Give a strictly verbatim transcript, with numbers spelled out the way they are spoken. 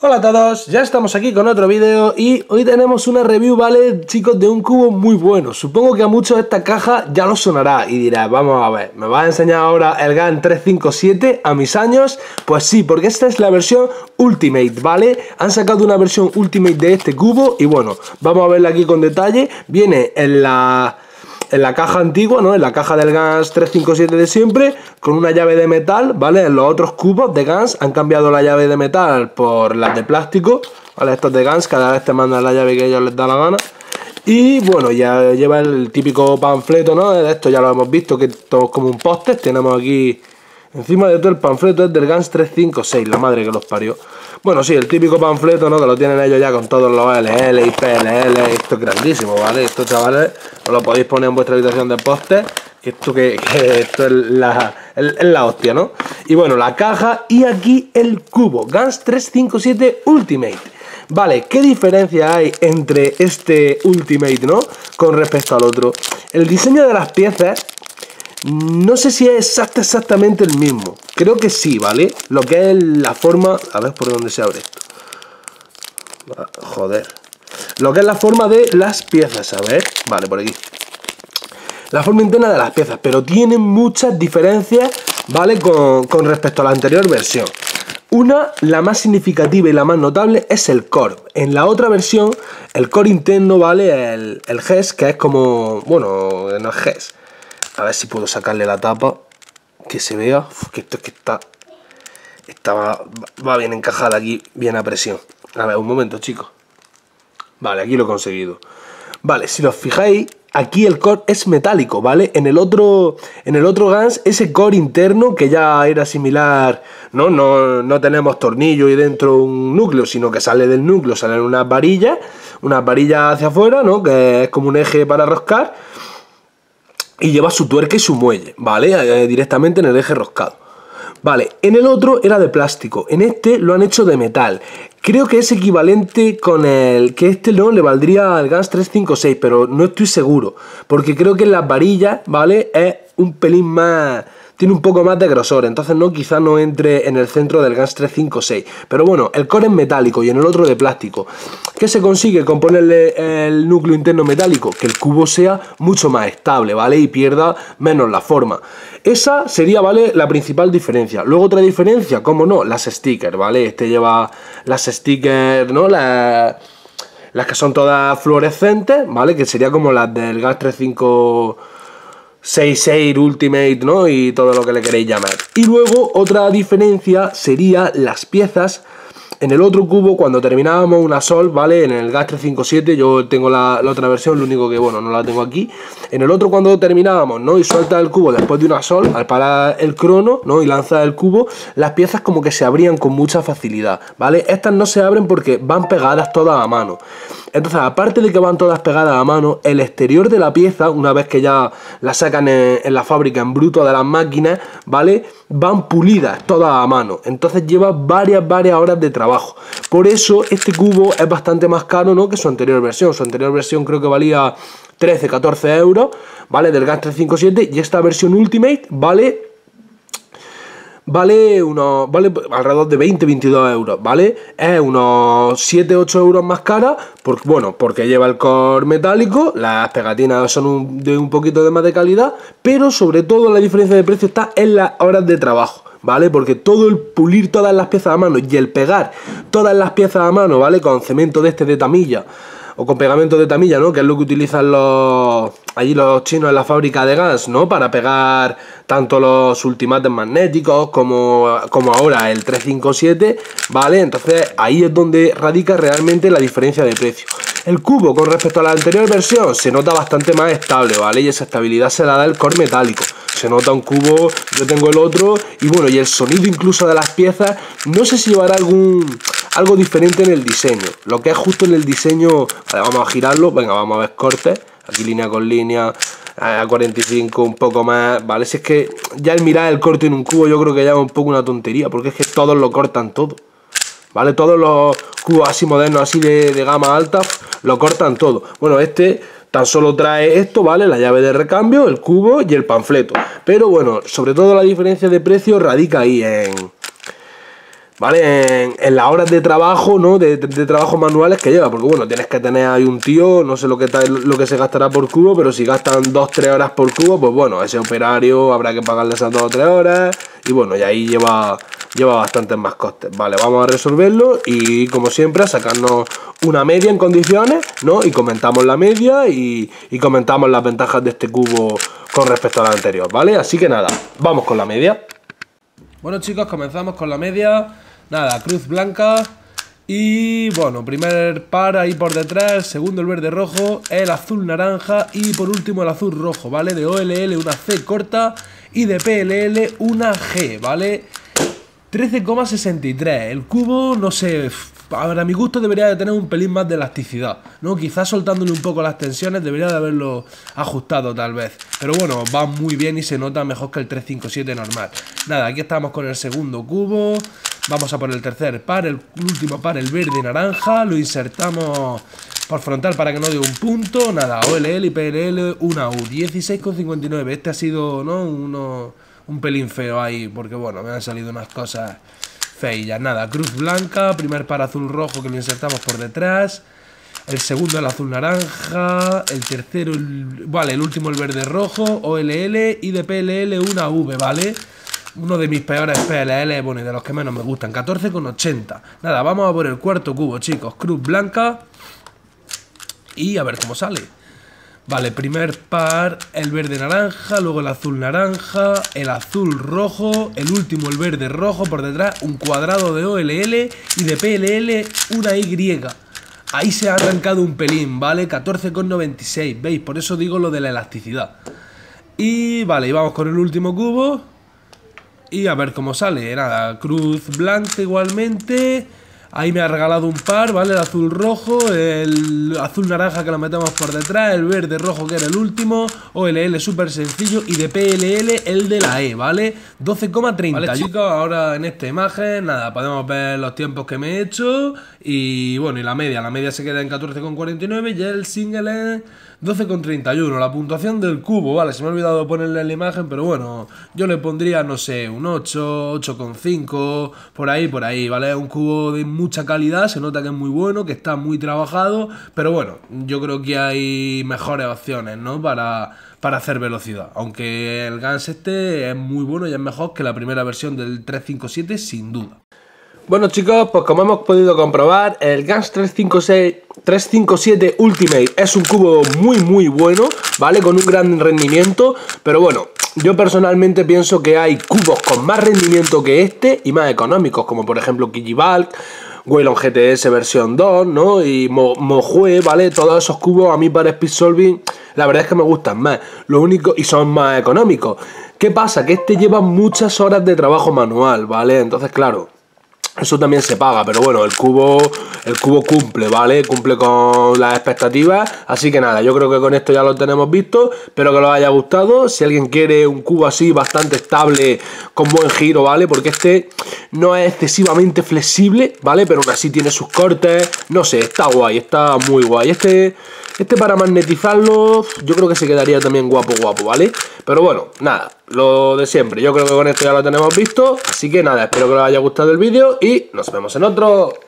Hola a todos, ya estamos aquí con otro vídeo y hoy tenemos una review, ¿vale, chicos? De un cubo muy bueno. Supongo que a muchos esta caja ya los sonará y dirás, vamos a ver, ¿me vas a enseñar ahora el GAN trescientos cincuenta y siete a mis años? Pues sí, porque esta es la versión Ultimate, ¿vale? Han sacado una versión Ultimate de este cubo y bueno, vamos a verla aquí con detalle. Viene en la... en la caja antigua, ¿no? En la caja del GAN trescientos cincuenta y siete de siempre, con una llave de metal, ¿vale? En los otros cubos de GAN han cambiado la llave de metal por las de plástico, ¿vale? Estos de GAN cada vez te mandan la llave que a ellos les da la gana. Y bueno, ya lleva el típico panfleto, ¿no? Esto ya lo hemos visto, que esto es como un póster. Tenemos aquí, encima de todo el panfleto es del GAN trescientos cincuenta y seis, la madre que los parió. Bueno, sí, el típico panfleto, ¿no? Que lo tienen ellos ya con todos los L L y P L L. Esto es grandísimo, ¿vale? Esto, chavales, os lo podéis poner en vuestra habitación de póster. Que esto, que, que esto es, la, es, es la hostia, ¿no? Y bueno, la caja y aquí el cubo. GAN trescientos cincuenta y siete Ultimate. Vale, ¿qué diferencia hay entre este Ultimate, ¿no? Con respecto al otro. El diseño de las piezas... no sé si es exacta, exactamente el mismo. Creo que sí, ¿vale? Lo que es la forma... a ver por dónde se abre esto. Joder. Lo que es la forma de las piezas, a ver. Vale, por aquí. La forma interna de las piezas. Pero tienen muchas diferencias, ¿vale? Con, con respecto a la anterior versión. Una, la más significativa y la más notable, es el core. En la otra versión, el core interno, ¿vale? El, el G E S, que es como... bueno, no es G E S. A ver si puedo sacarle la tapa, que se vea. Uf, que esto es que está, está va, va bien encajada aquí, bien a presión. A ver, un momento, chicos. Vale, aquí lo he conseguido. Vale, si os fijáis, aquí el core es metálico, ¿vale? En el otro, en el otro GAN, ese core interno, que ya era similar, ¿no? No, no tenemos tornillo y dentro un núcleo, sino que sale del núcleo, salen unas varillas, unas varillas hacia afuera, ¿no? Que es como un eje para roscar. Y lleva su tuerca y su muelle, ¿vale? Eh, directamente en el eje roscado. Vale, en el otro era de plástico. En este lo han hecho de metal. Creo que es equivalente con el... que este no le valdría al GAN trescientos cincuenta y seis, pero no estoy seguro. Porque creo que en las varillas, ¿vale? Es un pelín más... tiene un poco más de grosor, entonces no, quizás no entre en el centro del GAN trescientos cincuenta y seis. Pero bueno, el core es metálico y en el otro de plástico. ¿Qué se consigue con ponerle el núcleo interno metálico? Que el cubo sea mucho más estable, ¿vale? Y pierda menos la forma. Esa sería, ¿vale? La principal diferencia. Luego otra diferencia, ¿cómo no? Las stickers, ¿vale? Este lleva las stickers, ¿no? Las... las que son todas fluorescentes, ¿vale? Que sería como las del GAN trescientos cincuenta y seis Ultimate, ¿no? Y todo lo que le queréis llamar. Y luego otra diferencia sería las piezas. En el otro cubo, cuando terminábamos una sol, ¿vale? En el GAN trescientos cincuenta y siete, yo tengo la, la otra versión, lo único que, bueno, no la tengo aquí. En el otro, cuando terminábamos, ¿no? Y suelta el cubo después de una sol, al parar el crono, ¿no? Y lanza el cubo, las piezas como que se abrían con mucha facilidad, ¿vale? Estas no se abren porque van pegadas todas a mano. Entonces, aparte de que van todas pegadas a mano, el exterior de la pieza, una vez que ya la sacan en, en la fábrica en bruto de las máquinas, ¿vale? Van pulidas todas a mano. Entonces lleva varias, varias horas de trabajo. Por eso este cubo es bastante más caro, ¿no? Que su anterior versión. Su anterior versión creo que valía trece, catorce euros, ¿vale? Del GAN trescientos cincuenta y siete. Y esta versión Ultimate vale... Vale, unos, vale alrededor de veinte, veintidós euros, ¿vale? Es unos siete, ocho euros más cara, porque, bueno, porque lleva el core metálico, las pegatinas son un, de un poquito de más de calidad, pero sobre todo la diferencia de precio está en las horas de trabajo, ¿vale? Porque todo el pulir todas las piezas a mano y el pegar todas las piezas a mano, ¿vale? Con cemento de este de tamilla, o con pegamento de tamilla, ¿no? Que es lo que utilizan los allí los chinos en la fábrica de GAN, ¿no? Para pegar tanto los ultimates magnéticos como, como ahora el trescientos cincuenta y siete, ¿vale? Entonces ahí es donde radica realmente la diferencia de precio. El cubo con respecto a la anterior versión se nota bastante más estable, ¿vale? Y esa estabilidad se la da el core metálico. Se nota un cubo, yo tengo el otro, y bueno, y el sonido incluso de las piezas, no sé si llevará algún... algo diferente en el diseño. Lo que es justo en el diseño... Vale, vamos a girarlo. Venga, vamos a ver cortes. Aquí línea con línea. A cuarenta y cinco, un poco más. Vale, si es que ya el mirar el corte en un cubo yo creo que ya es un poco una tontería. Porque es que todos lo cortan todo. Vale, todos los cubos así modernos, así de, de gama alta, lo cortan todo. Bueno, este tan solo trae esto, ¿vale? La llave de recambio, el cubo y el panfleto. Pero bueno, sobre todo la diferencia de precio radica ahí en... ¿vale? En, en las horas de trabajo, ¿no? De, de, de trabajos manuales que lleva, porque bueno, tienes que tener ahí un tío, no sé lo que, ta, lo que se gastará por cubo, pero si gastan dos tres horas por cubo, pues bueno, a ese operario habrá que pagarle esas dos o tres horas, y bueno, y ahí lleva, lleva bastantes más costes. Vale, vamos a resolverlo y como siempre a sacarnos una media en condiciones, ¿no? Y comentamos la media y, y comentamos las ventajas de este cubo con respecto a la anterior, ¿vale? Así que nada, vamos con la media. Bueno chicos, comenzamos con la media. Nada, cruz blanca. Y bueno, primer par ahí por detrás. Segundo el verde rojo. El azul naranja. Y por último el azul rojo, ¿vale? De O L L una C corta. Y de P L L una G, ¿vale? trece coma sesenta y tres. El cubo, no sé... A ver, a mi gusto debería de tener un pelín más de elasticidad, ¿no? Quizás soltándole un poco las tensiones debería de haberlo ajustado tal vez. Pero bueno, va muy bien y se nota mejor que el trescientos cincuenta y siete normal. Nada, aquí estamos con el segundo cubo. Vamos a por el tercer par, el último par, el verde y naranja. Lo insertamos por frontal para que no dé un punto. Nada, O L L y P L L, una U. dieciséis coma cincuenta y nueve. Este ha sido, ¿no? Uno, un pelín feo ahí, porque bueno, me han salido unas cosas... feillas. Nada, cruz blanca, primer par azul rojo que lo insertamos por detrás, el segundo el azul naranja, el tercero el, vale, el último el verde rojo, O L L y de P L L una V, ¿vale? Uno de mis peores P L L, bueno, y de los que menos me gustan, catorce coma ochenta. Nada, vamos a por el cuarto cubo, chicos, cruz blanca y a ver cómo sale. Vale, primer par, el verde naranja, luego el azul naranja, el azul rojo, el último el verde rojo, por detrás un cuadrado de O L L y de P L L una Y. Ahí se ha arrancado un pelín, ¿vale? catorce coma noventa y seis, ¿veis? Por eso digo lo de la elasticidad. Y vale, y vamos con el último cubo. Y a ver cómo sale, nada, cruz blanca igualmente... Ahí me ha regalado un par, ¿vale? El azul rojo, el azul naranja que lo metemos por detrás, el verde rojo que era el último, O L L súper sencillo y de P L L el de la E, ¿vale? doce coma treinta. Vale chicos, ahora en esta imagen, nada, podemos ver los tiempos que me he hecho y bueno, y la media, la media se queda en catorce coma cuarenta y nueve y el single en doce coma treinta y uno. La puntuación del cubo, vale, se me ha olvidado ponerle en la imagen, pero bueno, yo le pondría, no sé, un ocho, ocho coma cinco, por ahí, por ahí, ¿vale? Un cubo de mucha calidad, se nota que es muy bueno, que está muy trabajado, pero bueno, yo creo que hay mejores opciones, ¿no? Para, para hacer velocidad, aunque el Gans este es muy bueno y es mejor que la primera versión del trescientos cincuenta y siete, sin duda. Bueno chicos, pues como hemos podido comprobar, el Gans trescientos cincuenta y siete Ultimate es un cubo muy muy bueno, ¿vale? Con un gran rendimiento, pero bueno, yo personalmente pienso que hay cubos con más rendimiento que este y más económicos, como por ejemplo Kijibalk, Waylon G T S versión dos, ¿no? Y Mo Mojue, ¿vale? Todos esos cubos a mí para Speed Solving la verdad es que me gustan más, lo único, y son más económicos. ¿Qué pasa? Que este lleva muchas horas de trabajo manual, ¿vale? Entonces claro, eso también se paga, pero bueno, el cubo el cubo cumple, ¿vale? Cumple con las expectativas, así que nada, yo creo que con esto ya lo tenemos visto, espero que os haya gustado. Si alguien quiere un cubo así bastante estable, con buen giro, ¿vale? Porque este no es excesivamente flexible, ¿vale? Pero aún así tiene sus cortes, no sé, está guay, está muy guay. Este, este para magnetizarlo, yo creo que se quedaría también guapo, guapo, ¿vale? Pero bueno, nada, lo de siempre, yo creo que con esto ya lo tenemos visto, así que nada, espero que os haya gustado el vídeo y nos vemos en otro.